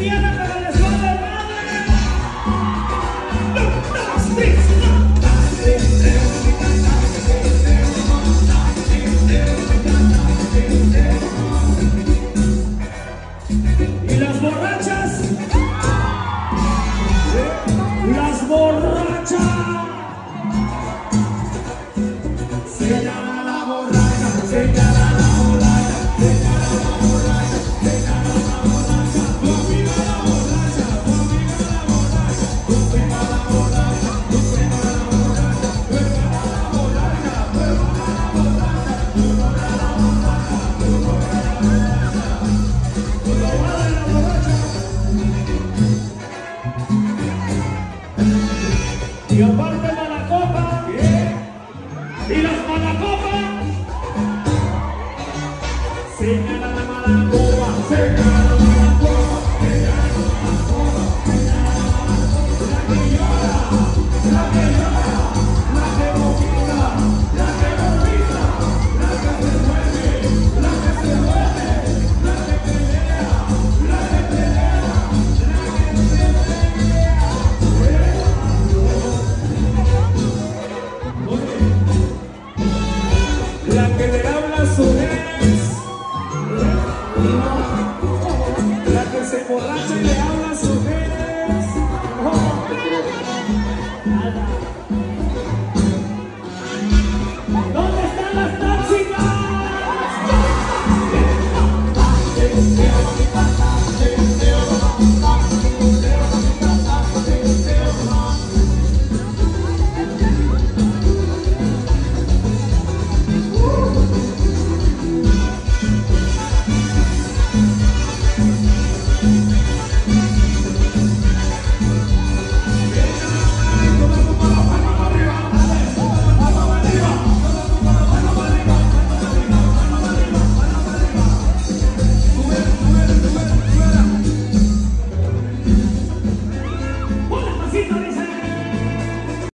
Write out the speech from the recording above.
lesbiana pero les vale madre. Dos, tres, y las borrachas. Las borrachas. Señala la borracha, señala la borracha, señala la borracha, señala la borracha. Conmigo la borracha, conmigo la borracha, conmigo la borracha, conmigo la borracha, conmigo la borracha, conmigo la borracha, conmigo la borracha. Y aparte Malacopa, y las Malacopas, señala la Malacopa, señala la Malacopa, señala la Malacopa, señala la Malacopa, la que llora, la que llora, la que vomita, la que vomita, la que se mueve, la que se mueve, la que pelea, la que pelea, la que pelea. La que le habla a su ex, la que se emborracha y le